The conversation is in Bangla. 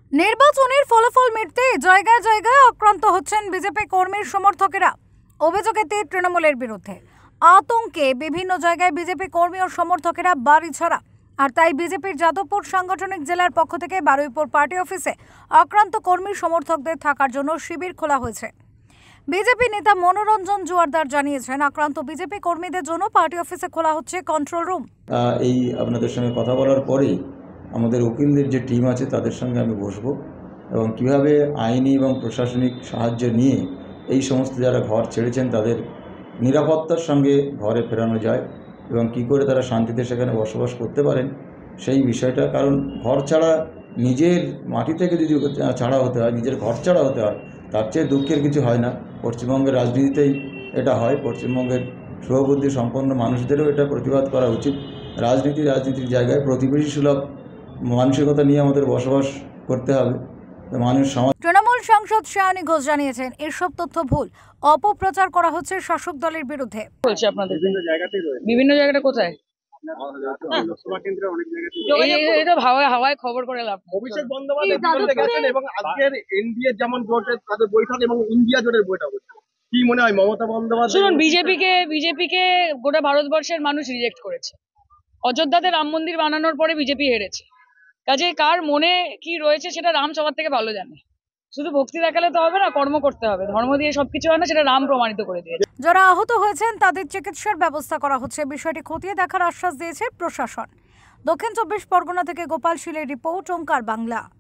নির্বাচনের ফলাফল মিটতে জায়গায় জায়গায় আক্রান্ত হচ্ছেন বিজেপি কর্মীর সমর্থকেরা। অভিযোগে তৃণমূলের বিরুদ্ধে আতঙ্কে বিভিন্ন জায়গায় বিজেপি কর্মী ও সমর্থকেরা বাড়ি ছাড়া। আর তাই বিজেপির যাদবপুর সাংগঠনিক জেলার পক্ষ থেকে বারুইপুর পার্টি অফিসে আক্রান্ত কর্মী সমর্থকদের থাকার জন্য শিবির খোলা হয়েছে। বিজেপি নেতা মনোরঞ্জন জোয়ারদার জানিয়েছেন, আক্রান্ত বিজেপি কর্মীদের জন্য পার্টি অফিসে খোলা হচ্ছে কন্ট্রোল রুম। এই আপনাদের সঙ্গে কথা বলার পরেই আমাদের উকিলদের যে টিম আছে তাদের সঙ্গে আমি বসবো এবং কিভাবে আইনি এবং প্রশাসনিক সাহায্য নিয়ে এই সমস্ত যারা ঘর ছেড়েছেন তাদের নিরাপত্তার সঙ্গে ঘরে ফেরানো যায় এবং কি করে তারা শান্তিতে সেখানে বসবাস করতে পারেন সেই বিষয়টা। কারণ ঘর ছাড়া, নিজের মাটি থেকে যদি ছাড়া হতে হয়, নিজের ঘর ছাড়া হতে হয়, তার চেয়ে দুঃখের কিছু হয় না। পশ্চিমবঙ্গের রাজনীতিতেই এটা হয়। পশ্চিমবঙ্গের শুভবুদ্ধি সম্পন্ন মানুষদেরও এটা প্রতিবাদ করা উচিত। রাজনীতির জায়গায় প্রতিবেশী সুলভ মানসিকতা নিয়ে আমাদের বসবাস করতে হবে। মানুষ সমাজ। তৃণমূল সাংসদ সায়নী ঘোষ জানিয়েছেন, এসব তথ্য ভুল, অপপ্রচার করা হচ্ছে শাসক দলের বিরুদ্ধে। বলছি আপনাদের বিভিন্ন জায়গাতে কোথায় এটা হাওয়ায় খবর করে লাভ। অভিষেক বন্দ্যোপাধ্যায় গেছেন এবং আজকের এনডিএ যেমন জোটের তাদের বৈঠক এবং ইন্ডিয়া জোটের বৈঠক হচ্ছে, কি মনে হয় মমতা বন্দ্যোপাধ্যায়? শুনুন, বিজেপিকে গোটা ভারতবর্ষের মানুষ রিজেক্ট করেছে। অযোধ্যাতে রাম মন্দির বানানোর পরে বিজেপি হেরেছে। কাজে কার মনে কি রয়েছে সেটা রাম সবার থেকে ভালো জানে। শুধু ভক্তি দেখালে তো হবে না, কর্ম করতে হবে। ধর্ম দিয়ে সবকিছু হয় না, সেটা রাম প্রমাণিত করে দিয়েছে। যারা আহত হয়েছেন তাদের চিকিৎসার ব্যবস্থা করা হচ্ছে, বিষয়টি খতিয়ে দেখার আশ্বাস দিয়েছে প্রশাসন। দক্ষিণ 24 পরগনা থেকে গোপাল শীলের রিপোর্ট, ওঙ্কার বাংলা।